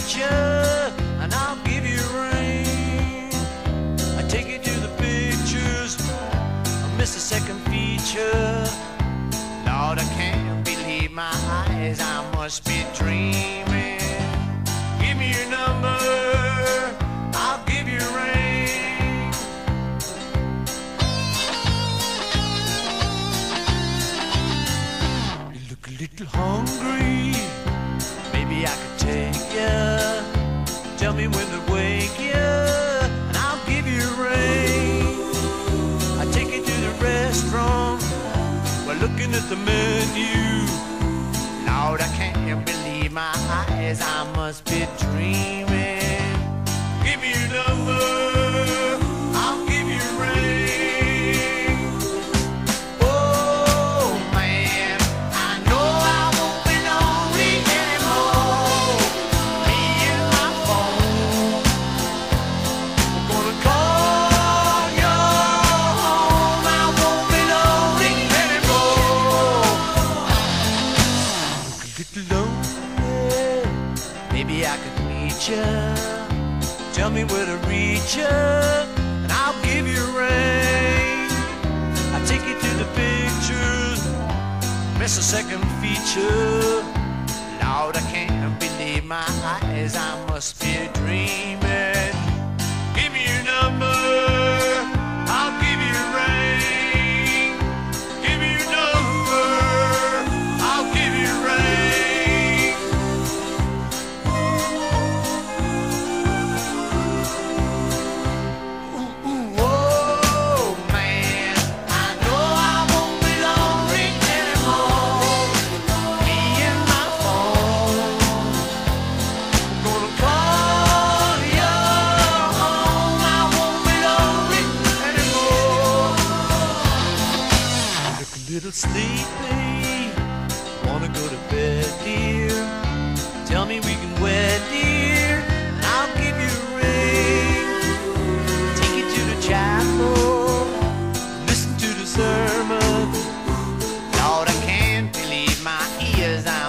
meet you, and I'll give you rain. I take you to the pictures, I miss the second feature. Lord, I can't believe my eyes, I must be dreaming. Give me your number, I'll give you rain. You look a little hungry, maybe I could take you. Tell me when to wake you, and I'll give you rain. I take you to the restaurant, we're looking at the menu. Lord, I can't believe my eyes, I must be dreaming. Give me your number, I'll give you rain. Oh man, I know I won't be lonely anymore. Me and my phone, I'm gonna call your home. I won't be lonely anymore. Look a little lonely, maybe I could meet you. Tell me where to reach you, and I'll give you rain. I take you to the pictures, miss a second feature. Lord, I can't believe my eyes, I must be dreaming. Give me your number, I'll give you rain. Give me your number, I'll give you rain. Oh man, I know I won't be lonely anymore. Me and my phone, gonna call your home. I won't be lonely anymore. Look a little sleepy, wanna go to bed, dear. Tell me we can wed, dear, and I'll give you rain. Take you to the chapel, listen to the sermon. Lord, I can't believe my ears, I'm